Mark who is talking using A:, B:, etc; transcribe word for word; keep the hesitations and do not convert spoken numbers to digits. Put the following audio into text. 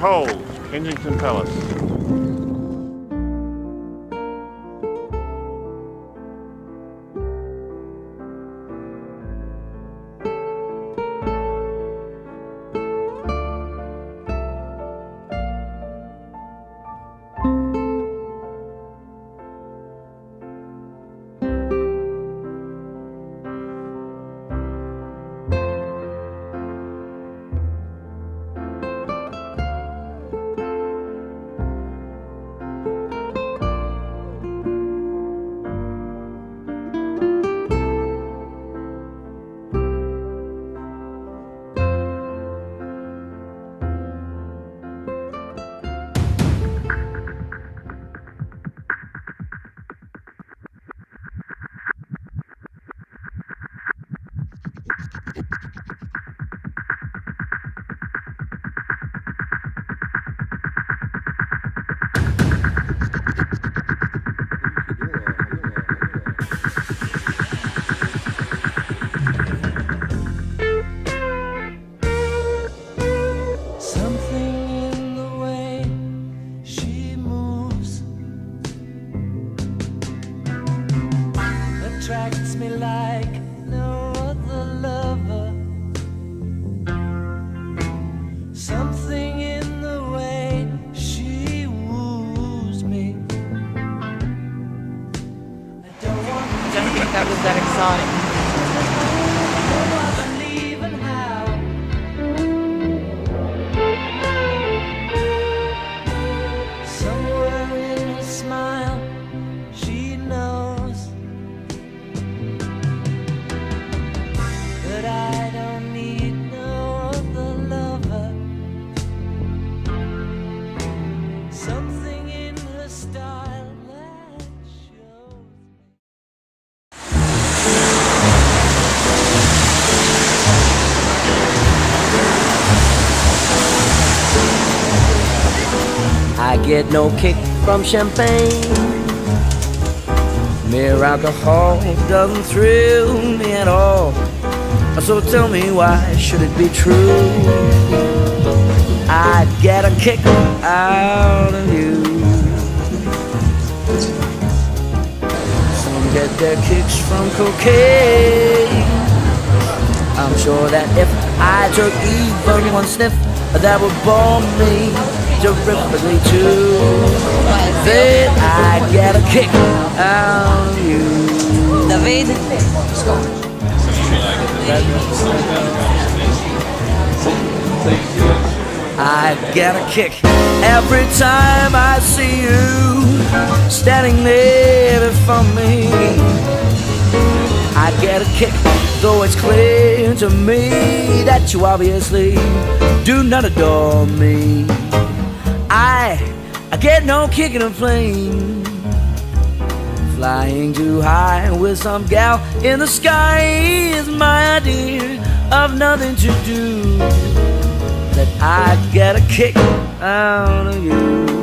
A: Told, Kensington Palace.
B: Attracts me like no other lover. Something in the way she woos me. I don't want to
C: I don't think that was that exciting.
B: I get no kick from champagne. Mere alcohol doesn't thrill me at all. So tell me, why should it be true? I get a kick out of you. Some get their kicks from cocaine. I'm sure that if I took even one sniff, that would bore me terrifically too. Then I get a kick out of you.
C: David?
B: I get a kick every time I see you standing there before me. I get a kick, though it's clear to me that you obviously do not adore me. I, I get no kick in a plane, flying too high with some gal in the sky is my idea of nothing to do. That I get a kick out of you.